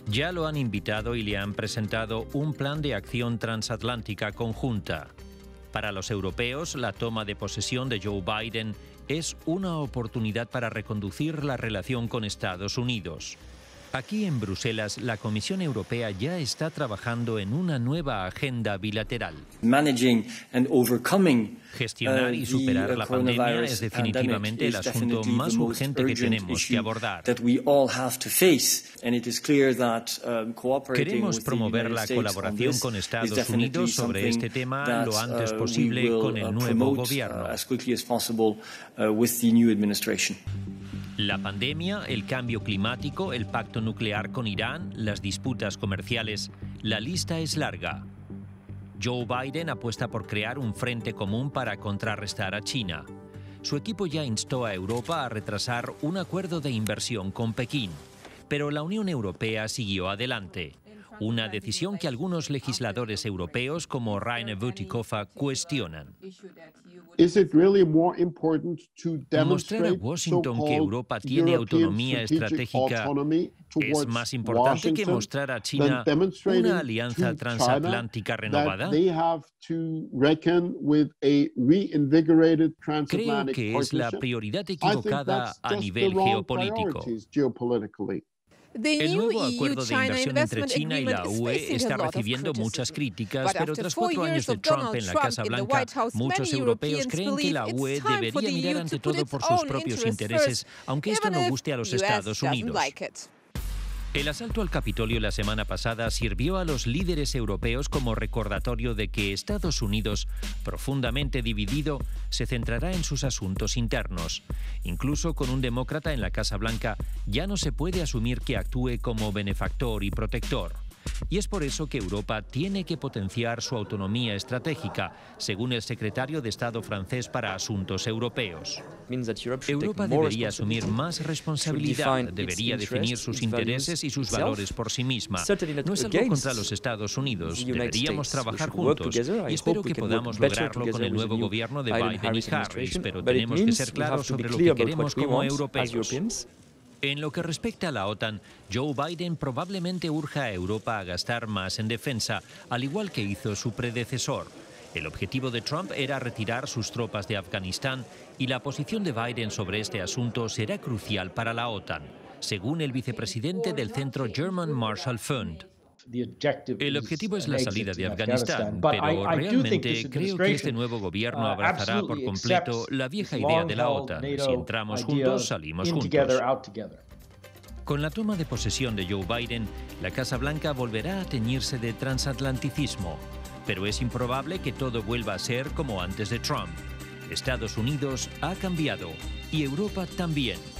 Ya lo han invitado y le han presentado un plan de acción transatlántica conjunta. Para los europeos, la toma de posesión de Joe Biden es una oportunidad para reconducir la relación con Estados Unidos. Aquí en Bruselas, la Comisión Europea ya está trabajando en una nueva agenda bilateral. Gestionar y superar la pandemia es definitivamente el asunto más urgente que tenemos que abordar. Queremos promover la colaboración con Estados Unidos sobre este tema lo antes posible con el nuevo gobierno. La pandemia, el cambio climático, el pacto nuclear con Irán, las disputas comerciales, la lista es larga. Joe Biden apuesta por crear un frente común para contrarrestar a China. Su equipo ya instó a Europa a retrasar un acuerdo de inversión con Pekín, pero la Unión Europea siguió adelante. Una decisión que algunos legisladores europeos, como Rainer Bütikofer, cuestionan. ¿Mostrar a Washington que Europa tiene autonomía estratégica es más importante que mostrar a China una alianza transatlántica renovada? Creo que es la prioridad equivocada a nivel geopolítico. El nuevo acuerdo de inversión entre China y la UE está recibiendo muchas críticas, pero tras 4 años de Trump en la Casa Blanca, muchos europeos creen que la UE debería mirar ante todo por sus propios intereses, aunque esto no guste a los Estados Unidos. El asalto al Capitolio la semana pasada sirvió a los líderes europeos como recordatorio de que Estados Unidos, profundamente dividido, se centrará en sus asuntos internos. Incluso con un demócrata en la Casa Blanca, ya no se puede asumir que actúe como benefactor y protector. Y es por eso que Europa tiene que potenciar su autonomía estratégica, según el secretario de Estado francés para Asuntos Europeos. Europa debería asumir más responsabilidad, debería definir sus intereses y sus valores por sí misma. No es algo contra los Estados Unidos, deberíamos trabajar juntos y espero que podamos lograrlo con el nuevo gobierno de Biden y Harris, pero tenemos que ser claros sobre lo que queremos como europeos. En lo que respecta a la OTAN, Joe Biden probablemente urja a Europa a gastar más en defensa, al igual que hizo su predecesor. El objetivo de Trump era retirar sus tropas de Afganistán y la posición de Biden sobre este asunto será crucial para la OTAN, según el vicepresidente del centro German Marshall Fund. El objetivo es la salida de Afganistán, pero realmente creo que este nuevo gobierno abrazará por completo la vieja idea de la OTAN. Si entramos juntos, salimos juntos. Con la toma de posesión de Joe Biden, la Casa Blanca volverá a teñirse de transatlanticismo, pero es improbable que todo vuelva a ser como antes de Trump. Estados Unidos ha cambiado y Europa también.